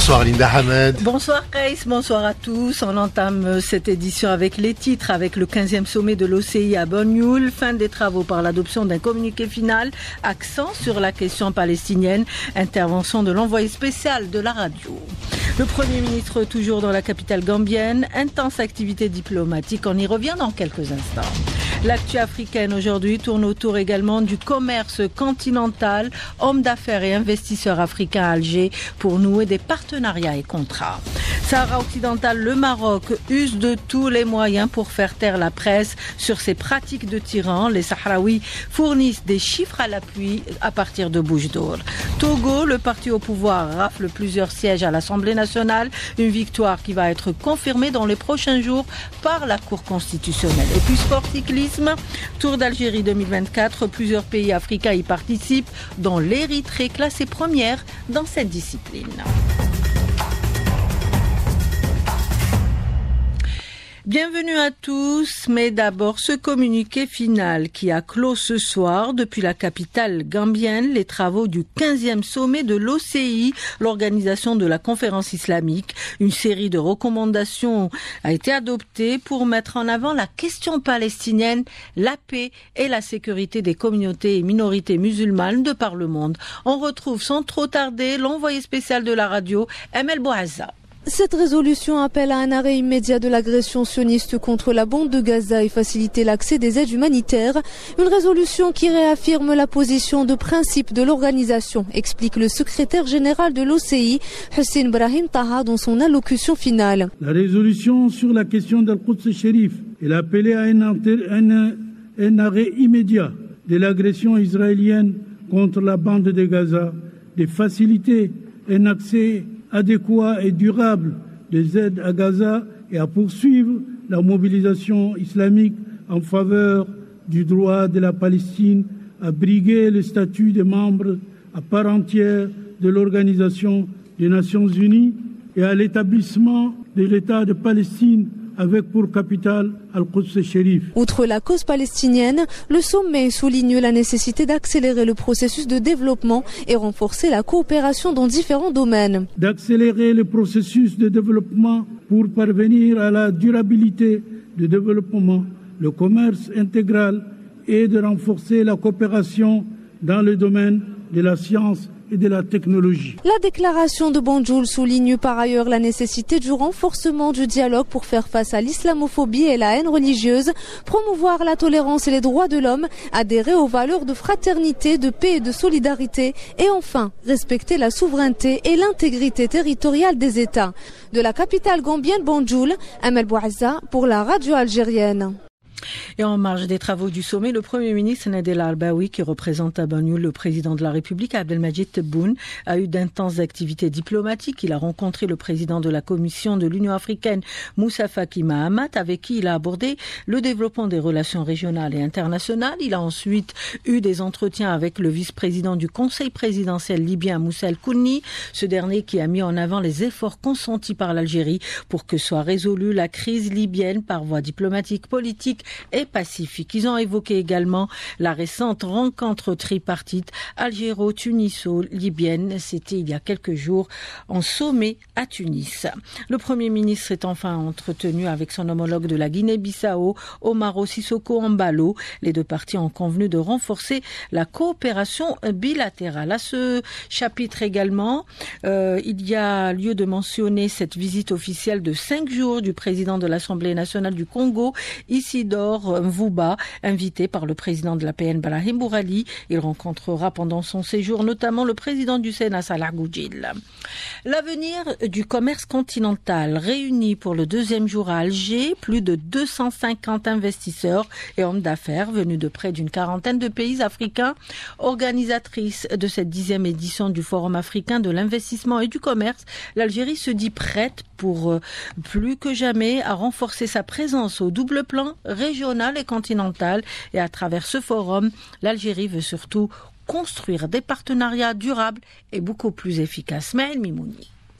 Bonsoir Linda Hamed. Bonsoir Grace, bonsoir à tous. On entame cette édition avec les titres, avec le 15e sommet de l'OCI à Banjul, fin des travaux par l'adoption d'un communiqué final, accent sur la question palestinienne, intervention de l'envoyé spécial de la radio. Le Premier ministre toujours dans la capitale gambienne, intense activité diplomatique, on y revient dans quelques instants. L'actu africaine aujourd'hui tourne autour également du commerce continental, hommes d'affaires et investisseurs africains à Alger pour nouer des partenariats et contrats. Sahara occidental, le Maroc use de tous les moyens pour faire taire la presse sur ces pratiques de tyrans. Les Sahraouis fournissent des chiffres à l'appui à partir de Boujdour. Togo, le parti au pouvoir, rafle plusieurs sièges à l'Assemblée nationale. Une victoire qui va être confirmée dans les prochains jours par la Cour constitutionnelle. Et puis sport cyclisme, Tour d'Algérie 2024. Plusieurs pays africains y participent, dont l'Érythrée classée première dans cette discipline. Bienvenue à tous, mais d'abord ce communiqué final qui a clos ce soir depuis la capitale gambienne les travaux du 15e sommet de l'OCI, l'organisation de la conférence islamique. Une série de recommandations a été adoptée pour mettre en avant la question palestinienne, la paix et la sécurité des communautés et minorités musulmanes de par le monde. On retrouve sans trop tarder l'envoyé spécial de la radio, Emel Bouazza. Cette résolution appelle à un arrêt immédiat de l'agression sioniste contre la bande de Gaza et faciliter l'accès des aides humanitaires. Une résolution qui réaffirme la position de principe de l'organisation, explique le secrétaire général de l'OCI, Hussein Brahim Taha, dans son allocution finale. La résolution sur la question d'Al-Quds Sharif, elle a appelé à un arrêt immédiat de l'agression israélienne contre la bande de Gaza, de faciliter un accès adéquat et durable des aides à Gaza et à poursuivre la mobilisation islamique en faveur du droit de la Palestine à briguer le statut de membre à part entière de l'Organisation des Nations Unies et à l'établissement de l'État de Palestine avec pour capitale Al-Quds Sharif. Outre la cause palestinienne, le sommet souligne la nécessité d'accélérer le processus de développement et renforcer la coopération dans différents domaines. D'accélérer le processus de développement pour parvenir à la durabilité du développement, le commerce intégral et de renforcer la coopération dans le domaine de la science et de la technologie. La déclaration de Banjul souligne par ailleurs la nécessité du renforcement du dialogue pour faire face à l'islamophobie et la haine religieuse, promouvoir la tolérance et les droits de l'homme, adhérer aux valeurs de fraternité, de paix et de solidarité et enfin respecter la souveraineté et l'intégrité territoriale des États. De la capitale gambienne Banjul, Emel Bouazza pour la radio algérienne. Et en marge des travaux du sommet, le Premier ministre Nadel Al-Baoui, qui représente à Banjul le président de la République, Abdelmajid Tebboune, a eu d'intenses activités diplomatiques. Il a rencontré le président de la Commission de l'Union africaine, Moussa Faki Mahamat, avec qui il a abordé le développement des relations régionales et internationales. Il a ensuite eu des entretiens avec le vice-président du Conseil présidentiel libyen, Moussa El-Kouni, ce dernier qui a mis en avant les efforts consentis par l'Algérie pour que soit résolue la crise libyenne par voie diplomatique, politique et pacifique. Ils ont évoqué également la récente rencontre tripartite algéro-tuniso-libyenne. C'était il y a quelques jours en sommet à Tunis. Le Premier ministre est enfin entretenu avec son homologue de la Guinée-Bissau, Omaro Sissoko Embalo. Les deux parties ont convenu de renforcer la coopération bilatérale. À ce chapitre également, il y a lieu de mentionner cette visite officielle de 5 jours du président de l'Assemblée nationale du Congo, Isidore Mvuba, invité par le président de l'APN Brahim Bourali. Il rencontrera pendant son séjour notamment le président du Sénat Salah Goudjil. L'avenir du commerce continental réunit pour le deuxième jour à Alger plus de 250 investisseurs et hommes d'affaires venus de près d'une quarantaine de pays africains. Organisatrice de cette 10e édition du Forum africain de l'investissement et du commerce, l'Algérie se dit prête pour plus que jamais à renforcer sa présence au double plan régional et continental. Et à travers ce forum, l'Algérie veut surtout construire des partenariats durables et beaucoup plus efficaces. Maël Mimouni.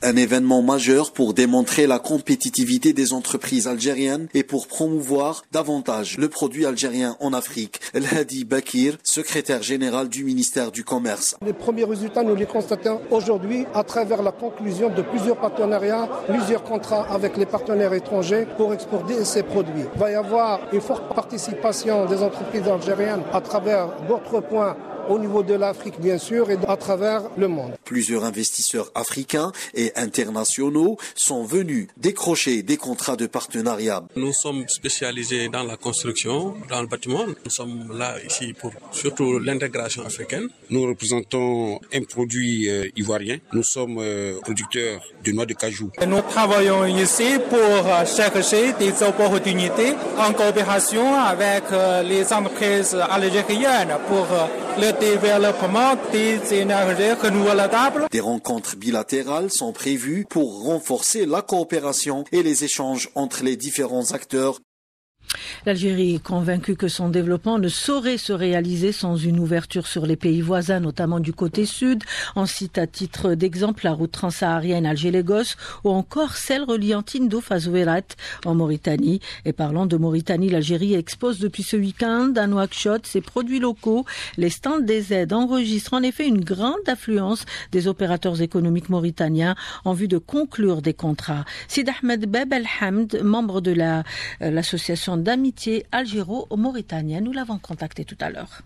Un événement majeur pour démontrer la compétitivité des entreprises algériennes et pour promouvoir davantage le produit algérien en Afrique. El Hadi Bakir, secrétaire général du ministère du Commerce. Les premiers résultats, nous les constatons aujourd'hui à travers la conclusion de plusieurs partenariats, plusieurs contrats avec les partenaires étrangers pour exporter ces produits. Il va y avoir une forte participation des entreprises algériennes à travers d'autres points au niveau de l'Afrique bien sûr et à travers le monde. Plusieurs investisseurs africains et internationaux sont venus décrocher des contrats de partenariat. Nous sommes spécialisés dans la construction, dans le bâtiment. Nous sommes là ici pour surtout l'intégration africaine. Nous représentons un produit ivoirien. Nous sommes producteurs de noix de cajou. Nous travaillons ici pour chercher des opportunités en coopération avec les entreprises algériennes pour le développement des énergies renouvelables. Des rencontres bilatérales sont prévues pour renforcer la coopération et les échanges entre les différents acteurs. L'Algérie est convaincue que son développement ne saurait se réaliser sans une ouverture sur les pays voisins, notamment du côté sud. On cite à titre d'exemple la route transsaharienne Alger-Lagos ou encore celle reliant Tindouf à Zouérat en Mauritanie. Et parlant de Mauritanie, l'Algérie expose depuis ce week-end à Nouakchott ses produits locaux. Les stands des aides enregistrent en effet une grande affluence des opérateurs économiques mauritaniens en vue de conclure des contrats. Sid Ahmed Beb El-Hamd, membre de l'association d'amitié algéro-mauritanienne. Nous l'avons contacté tout à l'heure.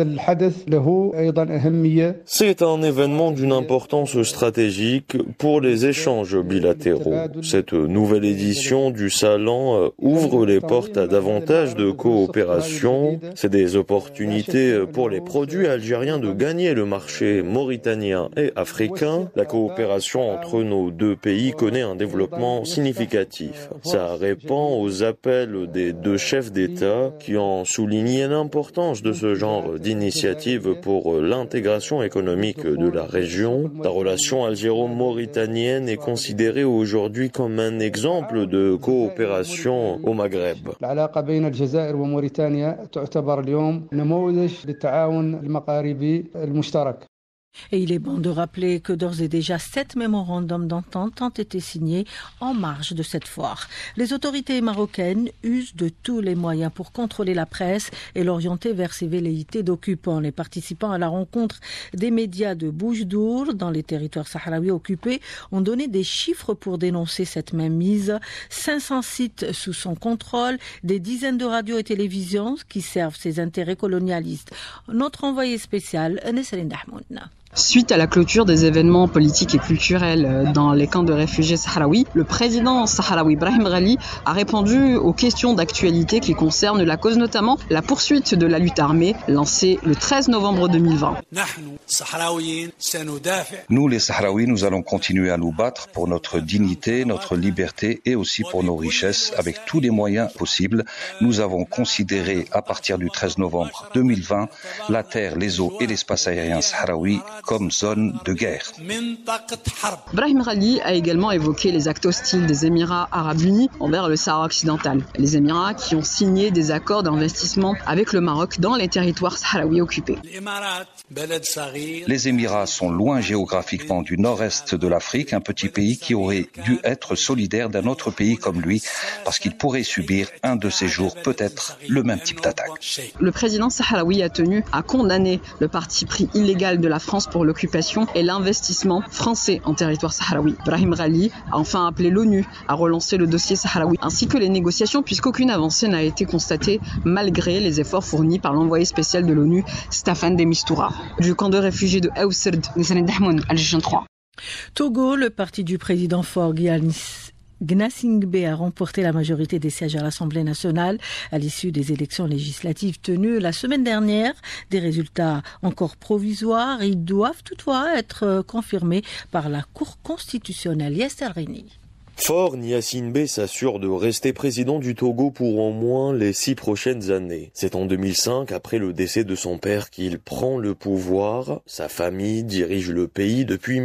C'est un événement d'une importance stratégique pour les échanges bilatéraux. Cette nouvelle édition du salon ouvre les portes à davantage de coopération. C'est des opportunités pour les produits algériens de gagner le marché mauritanien et africain. La coopération entre nos deux pays connaît un développement significatif. Ça répond aux appels des deux chefs d'État qui ont souligné l'importance de ce genre d'initiative pour l'intégration économique de la région. La relation algéro-mauritanienne est considérée aujourd'hui comme un exemple de coopération au Maghreb. Et il est bon de rappeler que d'ores et déjà 7 mémorandums d'entente ont été signés en marge de cette foire. Les autorités marocaines usent de tous les moyens pour contrôler la presse et l'orienter vers ses velléités d'occupants. Les participants à la rencontre des médias de Boujdour dans les territoires sahraouis occupés ont donné des chiffres pour dénoncer cette mainmise. 500 sites sous son contrôle, des dizaines de radios et télévisions qui servent ses intérêts colonialistes. Notre envoyé spécial, Nesrine Dahmoun. Suite à la clôture des événements politiques et culturels dans les camps de réfugiés sahraouis, le président sahraoui Brahim Ghali a répondu aux questions d'actualité qui concernent la cause, notamment la poursuite de la lutte armée lancée le 13 novembre 2020. Nous, les Sahraouis, nous allons continuer à nous battre pour notre dignité, notre liberté et aussi pour nos richesses avec tous les moyens possibles. Nous avons considéré à partir du 13 novembre 2020 la terre, les eaux et l'espace aérien sahraoui comme zone de guerre. Brahim Ghali a également évoqué les actes hostiles des Émirats arabes unis envers le Sahara occidental. Les Émirats qui ont signé des accords d'investissement avec le Maroc dans les territoires sahraouis occupés. Les Émirats sont loin géographiquement du nord-est de l'Afrique, un petit pays qui aurait dû être solidaire d'un autre pays comme lui, parce qu'il pourrait subir un de ces jours peut-être le même type d'attaque. Le président sahraoui a tenu à condamner le parti pris illégal de la France pour l'occupation et l'investissement français en territoire sahraoui. Brahim Ghali a enfin appelé l'ONU à relancer le dossier sahraoui ainsi que les négociations puisqu'aucune avancée n'a été constatée malgré les efforts fournis par l'envoyé spécial de l'ONU, Staffan de Mistura. Du camp de réfugiés de Aousserd, Nesrine Dahmoun, Alger 3. Togo, le parti du président Faure Gnassingbé a remporté la majorité des sièges à l'Assemblée nationale à l'issue des élections législatives tenues la semaine dernière. Des résultats encore provisoires, ils doivent toutefois être confirmés par la Cour constitutionnelle. Yester Rini. Faure Gnassingbé s'assure de rester président du Togo pour au moins les 6 prochaines années. C'est en 2005, après le décès de son père, qu'il prend le pouvoir. Sa famille dirige le pays depuis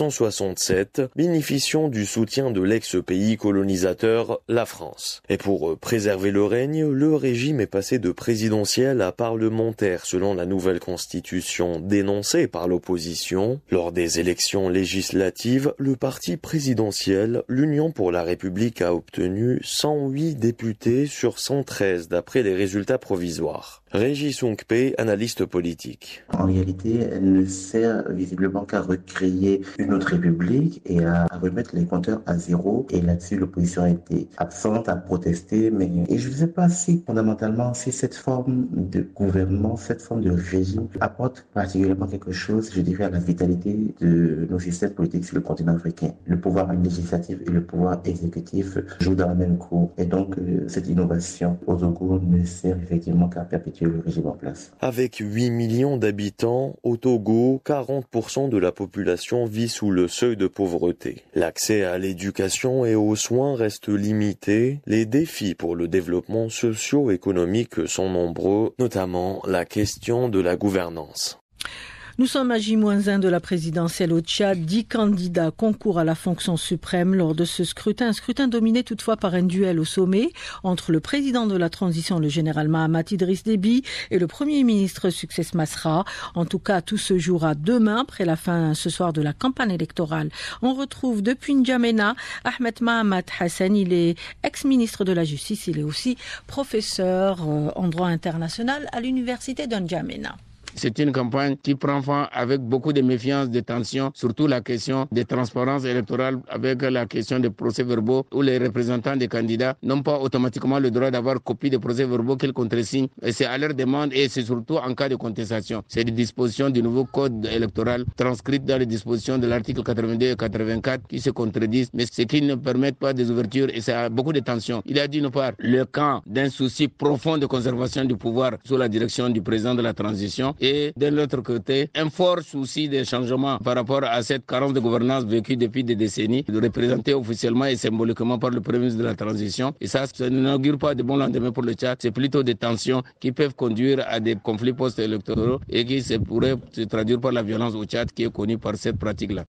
1967, bénéficiant du soutien de l'ex-pays colonisateur, la France. Et pour préserver le règne, le régime est passé de présidentiel à parlementaire selon la nouvelle constitution dénoncée par l'opposition. Lors des élections législatives, le parti présidentiel, l'Union pour la République, a obtenu 108 députés sur 113 d'après les résultats provisoires. Régis Songpe, analyste politique. En réalité, elle ne sert visiblement qu'à recréer une autre république et à remettre les compteurs à zéro. Et là-dessus, l'opposition a été absente, a protesté. Et je ne sais pas si fondamentalement, si cette forme de gouvernement, cette forme de régime apporte particulièrement quelque chose, je dirais, à la vitalité de nos systèmes politiques sur le continent africain. Le pouvoir législatif et le pouvoir exécutif jouent dans la même cour. Et donc, cette innovation au Togo ne sert effectivement qu'à perpétuer le régime en place. Avec 8 millions d'habitants, au Togo, 40% de la population vit sous le seuil de pauvreté. L'accès à l'éducation et aux soins reste limité. Les défis pour le développement socio-économique sont nombreux, notamment la question de la gouvernance. Nous sommes à J-1 de la présidentielle au Tchad. 10 candidats concourent à la fonction suprême lors de ce scrutin. Un scrutin dominé toutefois par un duel au sommet entre le président de la transition, le général Mahamat Idriss Déby, et le premier ministre Succès Masra. En tout cas, tout se jouera demain, après la fin ce soir de la campagne électorale. On retrouve depuis N'Djamena Ahmed Mahamat Hassan. Il est ex-ministre de la Justice. Il est aussi professeur en droit international à l'université de N'Djamena. C'est une campagne qui prend fin avec beaucoup de méfiance, de tension, surtout la question de transparence électorale avec la question des procès-verbaux où les représentants des candidats n'ont pas automatiquement le droit d'avoir copie des procès-verbaux qu'ils contresignent. Et c'est à leur demande et c'est surtout en cas de contestation. C'est des dispositions du nouveau code électoral transcrites dans les dispositions de l'article 82 et 84 qui se contredisent, mais ce qui ne permettent pas des ouvertures et ça a beaucoup de tensions. Il y a d'une part le camp d'un souci profond de conservation du pouvoir sous la direction du président de la transition et de l'autre côté, un fort souci de changement par rapport à cette carence de gouvernance vécue depuis des décennies, représentée officiellement et symboliquement par le premier ministre de la transition. Et ça n'inaugure pas de bons lendemains pour le Tchad. C'est plutôt des tensions qui peuvent conduire à des conflits post-électoraux et qui pourraient se traduire par la violence au Tchad qui est connue par cette pratique-là.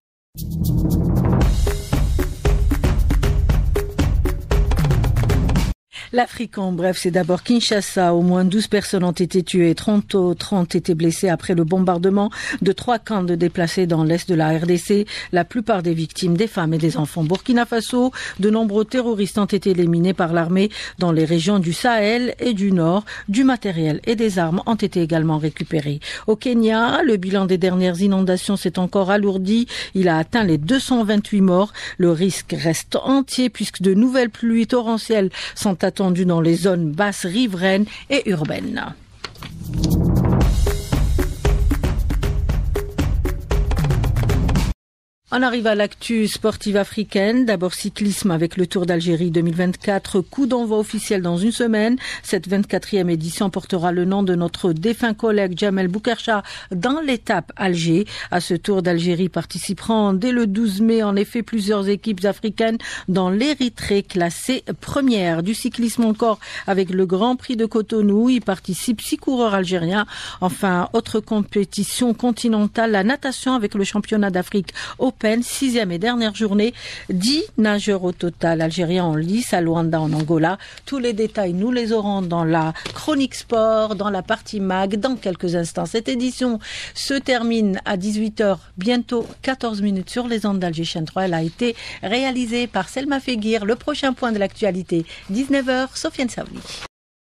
L'Afrique en bref, c'est d'abord Kinshasa. Au moins 12 personnes ont été tuées et 30 autres ont été blessées après le bombardement de 3 camps de déplacés dans l'est de la RDC. La plupart des victimes, des femmes et des enfants. Burkina Faso, de nombreux terroristes ont été éliminés par l'armée dans les régions du Sahel et du Nord. Du matériel et des armes ont été également récupérés. Au Kenya, le bilan des dernières inondations s'est encore alourdi. Il a atteint les 228 morts. Le risque reste entier puisque de nouvelles pluies torrentielles sont attendues dans les zones basses riveraines et urbaines. On arrive à l'actu sportive africaine. D'abord cyclisme avec le Tour d'Algérie 2024. Coup d'envoi officiel dans une semaine. Cette 24e édition portera le nom de notre défunt collègue Djamel Boukercha dans l'étape Alger. À ce Tour d'Algérie participeront dès le 12 mai en effet plusieurs équipes africaines dans l'Érythrée classée première. Du cyclisme encore avec le Grand Prix de Cotonou. Y participent 6 coureurs algériens. Enfin, autre compétition continentale, la natation avec le championnat d'Afrique Open, 6e et dernière journée, 10 nageurs au total algériens en lice à Luanda en Angola. Tous les détails, nous les aurons dans la chronique sport, dans la partie mag, dans quelques instants. Cette édition se termine à 18h, bientôt 14 minutes sur les ondes d'Alger Chaîne 3. Elle a été réalisée par Selma Feguir. Le prochain point de l'actualité, 19h, Sofiane Saouli.